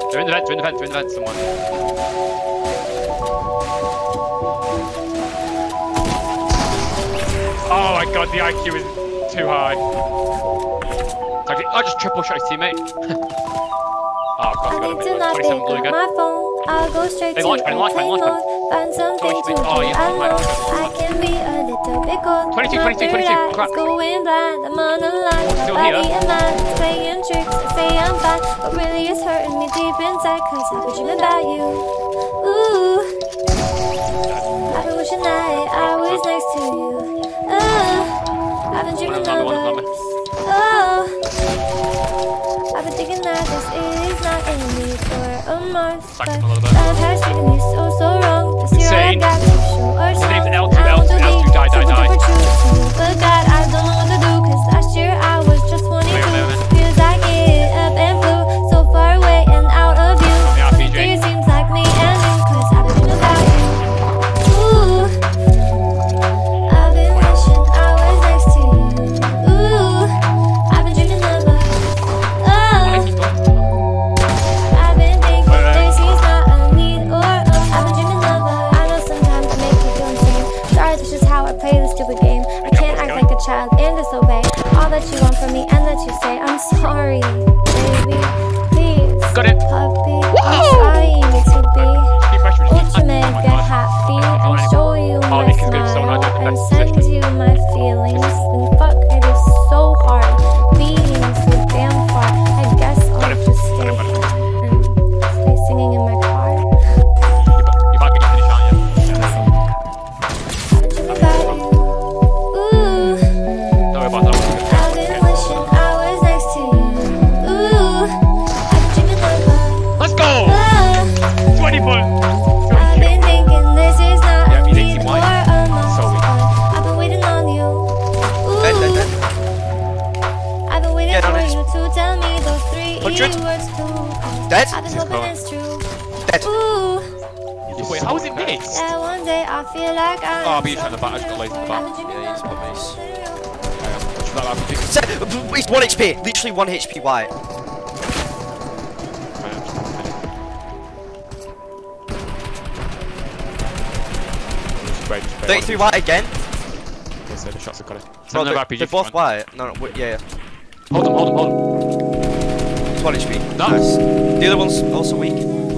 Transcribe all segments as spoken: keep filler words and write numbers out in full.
They're in the vent, they're in the vent, they're in the vent, someone. Oh my god, the I Q is too high. I just triple shot his teammate. Oh, of course, I got him. twenty-seven blue again. I'll go straight they to launch man, launch man, launch man. Find something to do. Oh, yeah, I know I can be a little bit cold. twenty-two, twenty-two, twenty-two. Crack. Going blind, I'm on the line. Still My body here. and mind is playing tricks. I say I'm fine, but really it's hurting me deep inside. Cause I've been dreaming about you. Ooh, I've been wishing that I was next to you. Ooh, I've been dreaming of us. Oh, I've been thinking that this is not in me for a month. But love has treated me so, so wrong. This year I got too short. His name's L two, L two, L two, die, die, die. But God, I don't know what to do. Cause last year I was just twenty-two. Feels like it up and flew so far away and out of view. It seems like me and you. Cause I've been thinking about you. Ooh, I've been wishing I was next to you. Ooh, I've been dreaming of us. Oh, I've been thinking this is not a need or a. I've been dreaming of us. I know sometimes it makes me feel insane. Sorry, that's just how I play this stupid game. I can't act like a child and disobey all that you want from me and that you say. I'm sorry, baby. Please, got it. puppy. I'm trying to be ultra mega happy and show you my smile and send you my feelings. And fuck, it is so hard being so damn far. I guess I'll just stay and stay singing in my car. You might get your finish, aren't you? I've been dreaming about you. Ooh, Don't worry about that. I've been wishing I was next to you. Ooh, I've been dreaming of us. Let's go! Oh, twenty points! I've been thinking this is not Yeah, a he's need eighteen or wide. a must. So weak. I've been waiting on you. Ooh, Dead, dead, dead. I've been waiting Yeah, for nice. you to tell me those three one hundred. words too. Dead. I've been hoping it's true. Dead. Ooh, Wait, how is it missed? that one day I feel like I'm Oh, I'll be trying to back, I just got lazy in the back. Yeah, he's got mace. Watch that, that'd be big. Se- He's one H P. Literally one H P white. Spray, just spray. thirty-three white again. Okay, so the shots have got it. No, Send another they're, R P G they're both front. white. No, no, wait, yeah. Hold him, hold him, hold him. He's one H P. No. Nice. The other one's also weak.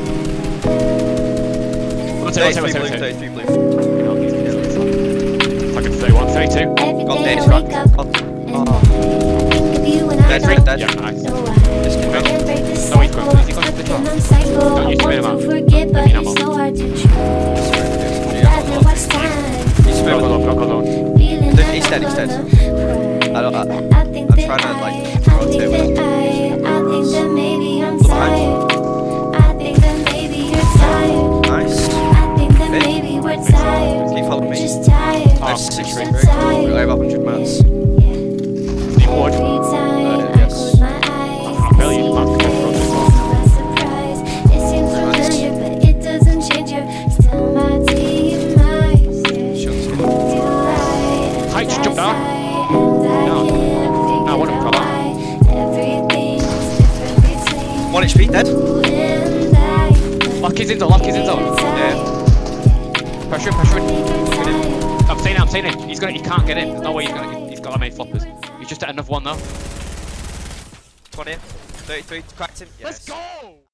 One second, thirty-three one blue, second, thirty-three blue. You know, he's he's Fucking thirty-one, thirty-two. every Got day dead, I right? wake up Oh, and oh. I think of you and I Dead, don't dead. Yeah, nice. know why. Just I come out. can't break this No, he's cycle. got- he's got Stuck the in top. on cycle. Don't I use want him to out. forget, but Give me it's ammo. so hard to choose. Rather watch time. He's Go, go, split. go, go, go. Feeling He's like dead, I'm he's dead. gonna I don't. I, cry. I think I'm that trying to, like, I, I throw a think table. that I, I think that maybe I'm Look behind you. tired. I think that maybe you're tired. Nice. I think that Hey. maybe we're tired. Can you follow me? Just tired. Oh, Nice. six, Just three, Very tired. cool. I have one hundred mats. Yeah. Need wood. Every time Uh, I yes. close my eyes, I barely see use your my face, control as well. it's my surprise. It seems familiar, but it doesn't change. You're still my demise. Yeah. Shots. Do I, Hi, just jump down. and I No. can't No, I want him to figure come why everything's different between One H P. Dead. you and I. Lock his intel, lock his intel. Yeah. Pressure him, pressure him. Yeah. I'm saying it, I'm saying it. He's gonna, he can't get in. There's no way he's gonna, he's got that many floppers. He's just at another one though. twenty. thirty-three. Cracked him. Let's Yes. go!